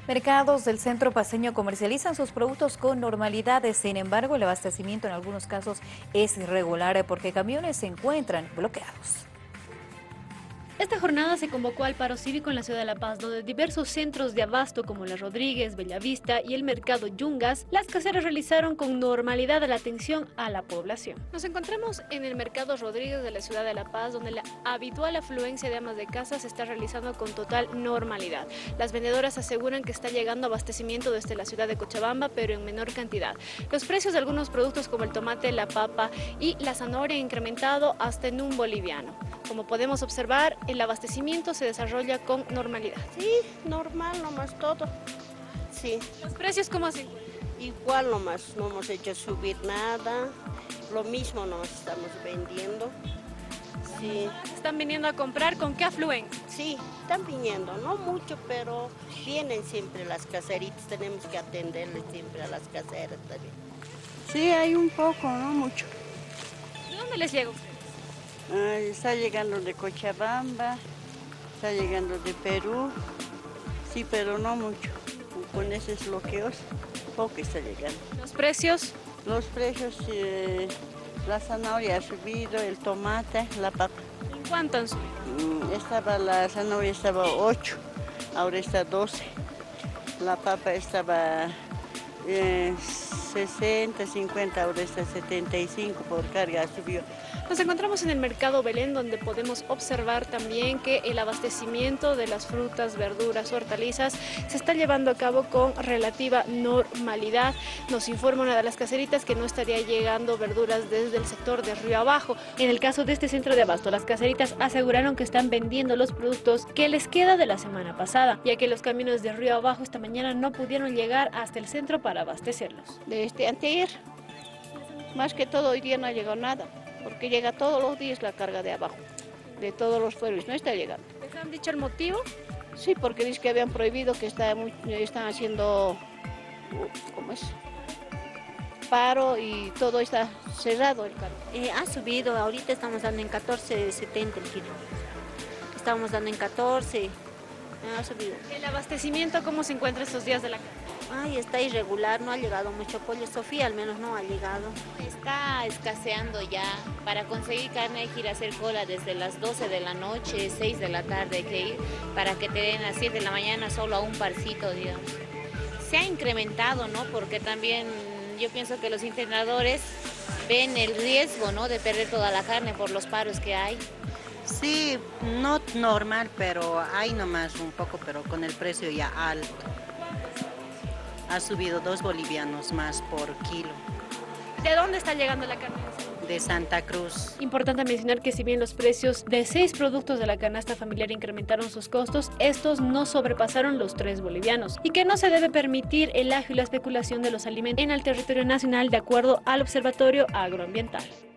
Mercados del centro paceño comercializan sus productos con normalidad, sin embargo, el abastecimiento en algunos casos es irregular porque camiones se encuentran bloqueados. Esta jornada se convocó al paro cívico en la ciudad de La Paz, donde diversos centros de abasto como La Rodríguez, Bellavista y el mercado Yungas, las caseras realizaron con normalidad la atención a la población. Nos encontramos en el mercado Rodríguez de la ciudad de La Paz, donde la habitual afluencia de amas de casa se está realizando con total normalidad. Las vendedoras aseguran que está llegando abastecimiento desde la ciudad de Cochabamba, pero en menor cantidad. Los precios de algunos productos como el tomate, la papa y la zanahoria han incrementado hasta en un boliviano. Como podemos observar, el abastecimiento se desarrolla con normalidad. Sí, normal nomás todo. Sí, ¿Los precios cómo se igual nomás, no hemos hecho subir nada. Lo mismo nos estamos vendiendo. Sí, están viniendo a comprar? ¿Con qué afluyen? sí, están viniendo, no mucho, pero vienen siempre las caseritas, tenemos que atenderles siempre a las caseras también. Sí, hay un poco, no mucho. ¿De dónde les llega usted? Está llegando de Cochabamba, está llegando de Perú, sí, pero no mucho. Con esos bloqueos, poco está llegando. ¿Los precios? Los precios, la zanahoria ha subido, el tomate, la papa. ¿En cuánto han subido? La zanahoria estaba 8, ahora está 12. La papa estaba 60, 50, ahora está 75 por carga, subió. Nos encontramos en el mercado Belén, donde podemos observar también que el abastecimiento de las frutas, verduras, hortalizas se está llevando a cabo con relativa normalidad. Nos informa una de las caseritas que no estaría llegando verduras desde el sector de Río Abajo. En el caso de este centro de abasto, las caseritas aseguraron que están vendiendo los productos que les queda de la semana pasada, ya que los camiones de Río Abajo esta mañana no pudieron llegar hasta el centro para abastecerlos. Desde anteayer, más que todo hoy día no ha llegado nada, porque llega todos los días la carga de abajo, de todos los pueblos, no está llegando. ¿Les han dicho el motivo? Sí, porque dice que habían prohibido que están haciendo, ¿cómo es? Paro y todo está cerrado el cargo. Ha subido, ahorita estamos dando en 14.70 el kilo. Estamos dando en 14, ha subido. ¿El abastecimiento cómo se encuentra estos días de la carne? Ay, está irregular, no ha llegado mucho pollo. Sofía al menos no ha llegado. Está escaseando ya. Para conseguir carne hay que ir a hacer cola desde las 12 de la noche, 6 de la tarde hay que ir, para que te den a 7 de la mañana solo a un parcito, digamos. Se ha incrementado, ¿no? Porque también yo pienso que los internadores ven el riesgo, ¿no?, de perder toda la carne por los paros que hay. Sí, no normal, pero hay nomás un poco, pero con el precio ya alto. Ha subido 2 bolivianos más por kilo. ¿De dónde está llegando la carne? De Santa Cruz. Importante mencionar que si bien los precios de 6 productos de la canasta familiar incrementaron sus costos, estos no sobrepasaron los 3 bolivianos y que no se debe permitir el agio y la especulación de los alimentos en el territorio nacional de acuerdo al Observatorio Agroambiental.